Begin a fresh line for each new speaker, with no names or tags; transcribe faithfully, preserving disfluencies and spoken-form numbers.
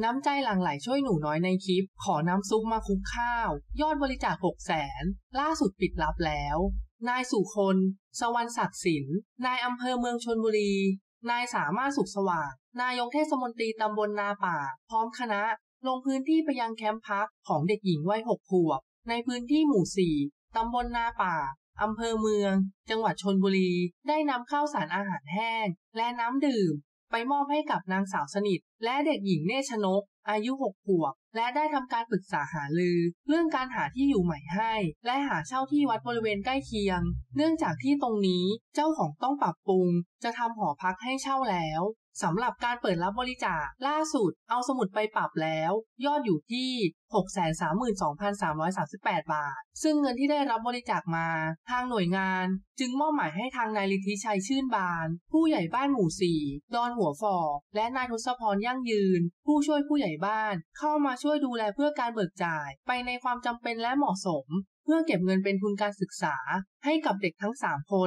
น้ำใจหลั่งไหลช่วยหนูน้อยในคลิปขอน้ำซุปมาคลุกข้าวยอดบริจาคหกแสนล่าสุดปิดลับแล้วนายสุคนสวรรณศักดิ์สินนายอำเภอเมืองชลบุรีนายสามารถสุขสว่างนายกเทศมนตรีตำบลนาป่าพร้อมคณะลงพื้นที่ไปยังแคมป์พักของเด็กหญิงวัยหกขวบในพื้นที่หมู่สี่ตำบลนาป่าอำเภอเมืองจังหวัดชลบุรีได้นำข้าวสารอาหารแห้งและน้ำดื่มไปมอบให้กับนางสาวสนิทและเด็กหญิงเนชนกอายุหกขวบและได้ทำการปรึกษาหารือเรื่องการหาที่อยู่ใหม่ให้และหาเช่าที่วัดบริเวณใกล้เคียงเนื่องจากที่ตรงนี้เจ้าของต้องปรับปรุงจะทำหอพักให้เช่าแล้วสำหรับการเปิดรับบริจาคล่าสุดเอาสมุดไปปรับแล้วยอดอยู่ที่ หกแสนสามหมื่นสองพันสามร้อยสามสิบแปด บาทซึ่งเงินที่ได้รับบริจาคมาทางหน่วยงานจึงมอบหมายให้ทางนายฤทธิชัยชื่นบานผู้ใหญ่บ้านหมู่สี่ดอนหัวฝ่อและนายทศพรยั่งยืนผู้ช่วยผู้ใหญ่บ้านเข้ามาช่วยดูแลเพื่อการเบิกจ่ายไปในความจำเป็นและเหมาะสมเพื่อเก็บเงินเป็นทุนการศึกษาให้กับเด็กทั้งสามคน